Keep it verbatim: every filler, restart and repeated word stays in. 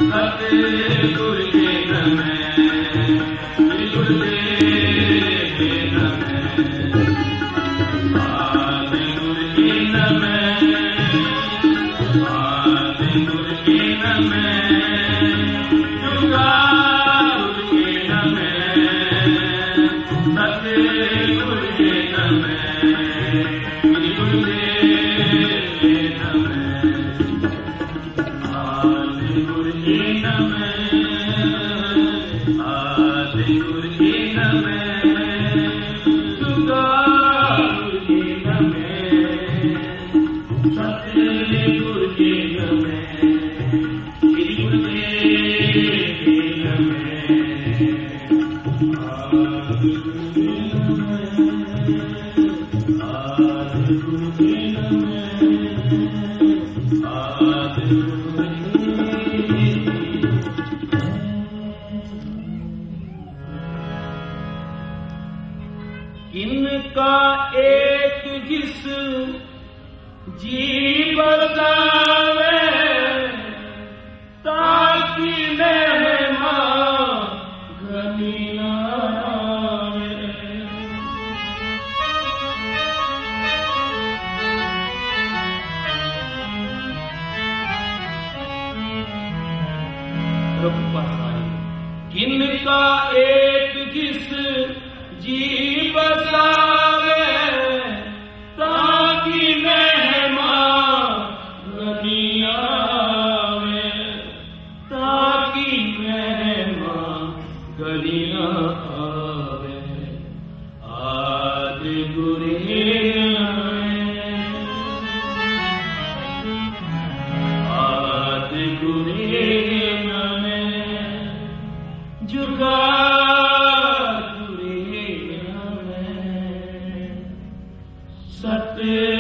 सतगुर के नमः श्री गुरुदेव के नमः आदि गुर के नमः आदि गुर के नमः जुगारुर के नमः सतगुर के नमः श्री गुरुदेव के नमः आदि गुर के नमः आदि गुर के नमः जुगारुर के नमः सतगुर के नमः श्री गुरुदेव के नमः आदि गुर के नमः आदि गुर के नमः आदि गुर इनका एक जिस जी बसावे ताकि महिमा घनी आवे। इनका एक जिस जी बसावे ताकि महिमा घनी आवे ताकि महिमा घनी आवे। आदि गुर के नमः आदि गुर के नमः जुगारुर के नमः सत